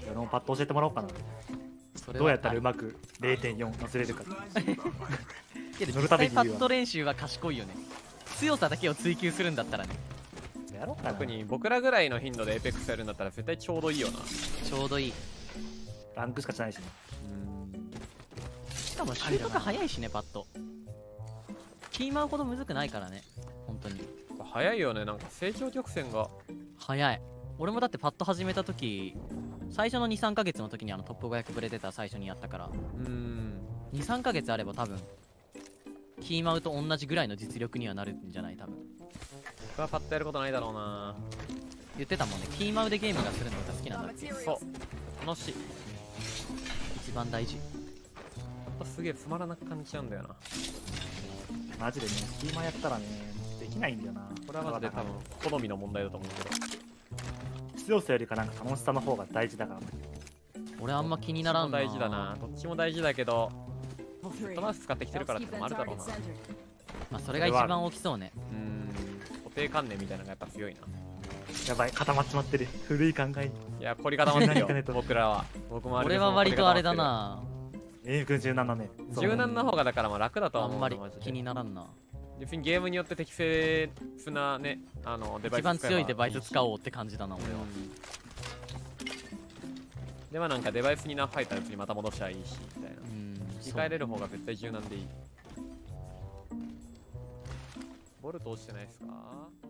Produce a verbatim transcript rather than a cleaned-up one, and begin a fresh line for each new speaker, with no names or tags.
俺もパッと教えてもらおうかな。
それは
どうやったらうまく れいてんよん 乗せれるか。
けど
乗る
実際パ
たびに言うわ
ッド練習は賢いよね。強さだけを追求するんだったらね。
やろうかな。
特に僕らぐらいの頻度でエイペックスやるんだったら絶対ちょうどいいよな。
ちょうどいい。
ランクしかしないしね。
うん。
しかも習得早いしね、パッド。キーマンほどむずくないからね。本当に。
早いよね、なんか成長曲線が。
早い。俺もだってパッド始めた時、最初のにさんかげつの時にあのトップごひゃくブレ出た最初にやったから、
うん
にさんかげつあれば多分キーマウと同じぐらいの実力にはなるんじゃない？多分
僕はパッとやることないだろうな。
言ってたもんね。キーマウでゲームがするのが好きなんだって。
そう楽しい。
一番大事。
パッとすげえつまらなく感じちゃうんだよな。
マジでね、キーマンやったらね、できないんだよな。
これはマジで多分好みの問題だと思うけど。
強さよりかなんか楽しさの方が大事だからね。
俺あんま気にならんな。
どっちも大事だな。どっちも大事だけどずっとマウス使ってきてるからってのもあるだろうな。
まあそれが一番大きそうね。
うん固定観念みたいなのがやっぱ強いな。
やばい、固まっちまってる。古い考え。
いや凝り固まってるよ
何かねと
僕らは。僕もあれで
俺は割とあれだな。
えー、くん柔軟なね。そう
柔軟な方がだからまあ楽だとは思う
あんまり
マジで
気にならんな。
別にゲームによって適正なねあのデバイス
一番強いデバイス使
おう。
おうって感じだな俺は。
ではなんかデバイスにナフ入ったら別にまた戻しゃいいしみたいな。
うん
切り替えれる方が絶対柔軟でいい。ボルト落ちてないですか？